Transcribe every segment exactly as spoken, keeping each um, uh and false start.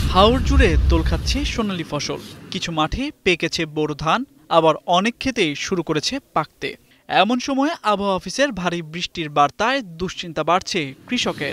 হাওর জুড়ে দোল খাচ্ছে সোনালী ফসল। কিছু মাঠে পেকেছে বোরো ধান, আবার অনেক ক্ষেতেই শুরু করেছে পাকতে। এমন সময়ে আবহাওয়া অফিসের ভারী বৃষ্টির বার্তায় দুশ্চিন্তা বাড়ছে কৃষকের।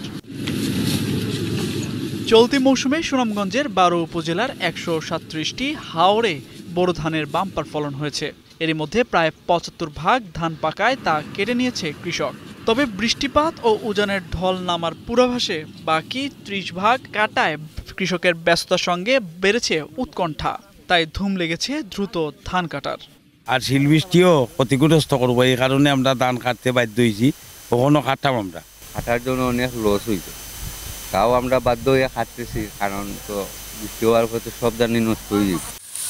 চলতি মৌসুমে সুনামগঞ্জের বারো উপজেলার একশো সাতত্রিশটি হাওরে বোরো ধানের বাম্পার ফলন হয়েছে। এরই মধ্যে প্রায় পঁচাত্তর ভাগ ধান পাকায় তা কেটে নিয়েছে কৃষক। তবে বৃষ্টিপাত ও উজানের ঢল নামার পূর্বাভাসে বাকি ত্রিশ ভাগ কাটায় কৃষকের ব্যস্ততার সঙ্গে বেড়েছে উৎকণ্ঠা। তাই ধুম লেগেছে দ্রুত ধান কাটার। আর শিল বৃষ্টিও ক্ষতিগ্রস্ত করবো, এই কারণে আমরা ধান কাটতে বাধ্য হয়েছি। কখনো কাটতাম আমরা, কাটার জন্য অনেক লস হয়েছে, তাও আমরা বাধ্য হয়ে কাটতেছি, কারণ তো বৃষ্টি হওয়ার পথে সব ধানই নষ্ট হয়ে যাবে।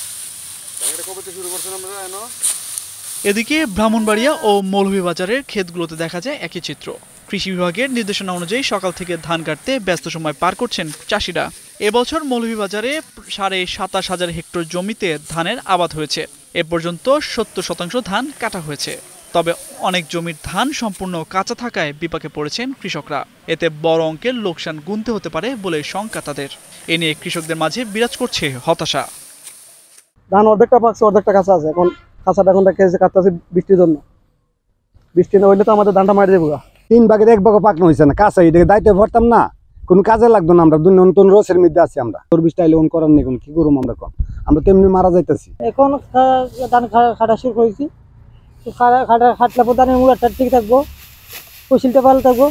এদিকে ব্রাহ্মণবাড়িয়া ও মৌলভীবাজারের ক্ষেতগুলোতে দেখা যায় একই চিত্র। কৃষি বিভাগের নির্দেশনা অনুযায়ী সকাল থেকে ধান কাটতে ব্যস্ত সময় পার করছেন চাষিরা। এবছর মৌলভীবাজারে সাড়ে সাতাশ হাজার হেক্টর জমিতে ধানের আবাদ হয়েছে। এ পর্যন্ত সত্তর শতাংশ ধান কাটা হয়েছে। তবে অনেক জমির ধান সম্পূর্ণ কাঁচা থাকায় বিপাকে পড়েছেন কৃষকরা। এতে বড় অঙ্কের লোকসান গুনতে হতে পারে বলে শঙ্কা তাদের। এ নিয়ে কৃষকদের মাঝে বিরাজ করছে হতাশা। ধান অর্ধেকটা পাকছে, অর্ধেকটা কাঁচা আছে। এখন কাঁচাটা এখন কাটতেছে বৃষ্টির জন্য। বৃষ্টি না হইলে তো আমাদের ধানটা মারি দেবো। তিন ভাগের এক ভাগও পাকনো হয়েছে না, কাঁচা এটাকে দায়িত্ব ভরতাম না, কোনো কাজে লাগতো না। আমরা নতুন রসের মধ্যে আছি, আমরা তোর বৃষ্টি আইলে ওন করার নেই, কি করবো আমরা কম, আমরা তেমনি মারা যাইতেছি। এখন ধান খাটা শুরু করেছি, খাটা খাটলে পর ধানের মুড়াটা ঠিক থাকবো, ফসলটা ভালো থাকবো।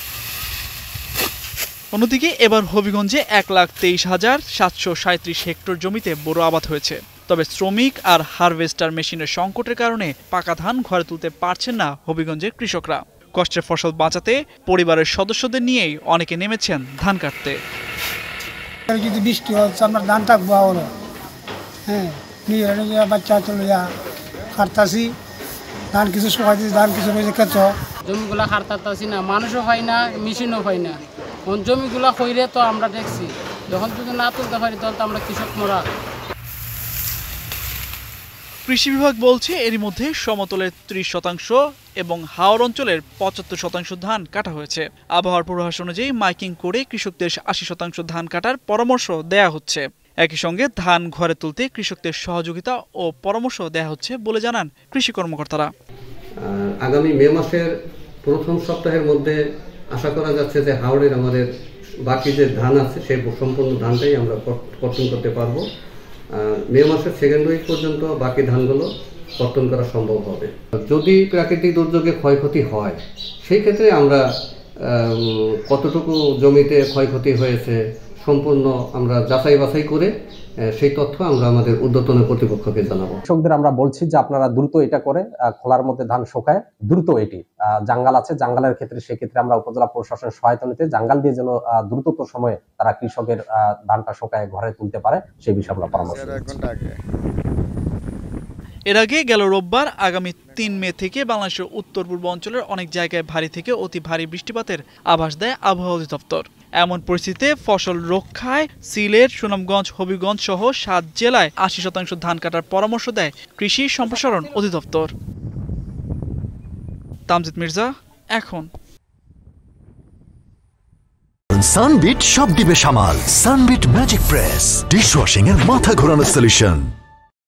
অন্যদিকে এবার হবিগঞ্জে এক লাখ তেইশ হাজার সাতশো সাঁত্রিশ হেক্টর জমিতে বোরো আবাদ হয়েছে। তবে শ্রমিক আর হারভেস্টার মেশিনের সংকটের কারণে পাকা ধান ঘরে তুলতে পারছেন না হবিগঞ্জের কৃষকরা। কষ্টের ফসল বাঁচাতে পরিবারের সদস্যদের নিয়েই অনেকে নেমেছেন ধান কাটতে। যদি বৃষ্টি হচ্ছে আমরা ধান থাকবো, হ্যাঁ নিজেরা নিজেরা বাচ্চা চলে যা কাটতাছি, ধান কিছু শুকাইছি, ধান কিছু রয়েছে খেত। জমিগুলা কাটতাছি না, মানুষও হয় না, মেশিনও হয় না। জমিগুলা হইলে তো আমরা দেখছি, যখন যদি না তুলতে পারি তখন তো আমরা কৃষক মরা। কৃষি বিভাগ বলছে এরই মধ্যে সমতলের ত্রিশ শতাংশ এবং হাওর অঞ্চলের পঁচাত্তর শতাংশ ধান কাটা হয়েছে। আবহাওয়ার পূর্বাভাস অনুযায়ী মাইকিং করে কৃষকদের আশি শতাংশ ধান কাটার পরামর্শ দেয়া হচ্ছে। একই সঙ্গে ধান ঘরে তুলতে কৃষকদের সহযোগিতা ও পরামর্শ দেয়া হচ্ছে বলে জানান কৃষি কর্মকর্তারা। আগামী মে মাসের প্রথম সপ্তাহের মধ্যে আশা করা যাচ্ছে যে হাওড়ের আমাদের বাকি যে ধান আছে সেই সম্পূর্ণ ধানটাই আমরা কর্তন করতে পারবো। মে মাসের সেকেন্ড উইক পর্যন্ত বাকি ধানগুলো কর্তন করা সম্ভব হবে। যদি প্রাকৃতিক দুর্যোগে ক্ষয়ক্ষতি হয় সেই ক্ষেত্রে আমরা কতটুকু জমিতে ক্ষয়ক্ষতি হয়েছে সম্পূর্ণ আমরা যাচাই বাছাই করে সেই তথ্য আমরা আমাদের ঊর্ধ্বতন কর্তৃপক্ষকে জানাবো। কৃষকদের আমরা বলছি যে আপনারা দ্রুত এটা করে খোলার মধ্যে ধান শুকায় দ্রুত এটি জাঙ্গাল আছে, জাঙ্গালের ক্ষেত্রে সেক্ষেত্রে আমরা উপজেলা প্রশাসনের সহায়তা নিতে জাঙ্গাল দিয়ে যেন দ্রুততর সময়ে তারা কৃষকের ধানটা শুকায় ঘরে তুলতে পারে সেই বিষয়ে আমরা পরামর্শ দিচ্ছি। এর আগে গেল রোববার আগামী তিন মে থেকে বাংলাদেশের উত্তর পূর্ব অঞ্চলের অনেক জায়গায় ভারী থেকে অতি ভারী বৃষ্টিপাতের আভাস দেয় আবহাওয়া অধিদপ্তর। এমন পরিস্থিতিতে ফসল রক্ষায় সিলেট, সুনামগঞ্জ, হবিগঞ্জ সহ সাত জেলায় আশি শতাংশ ধান কাটার পরামর্শ দেয় কৃষি সম্প্রসারণ অধিদপ্তর। তামজিদ মির্জা, এখন। সানবিট সব দিবে সামাল। সানবিট ম্যাজিক প্রেস ডিশওয়াশিং এর মাথা ঘোরানো সলিউশন।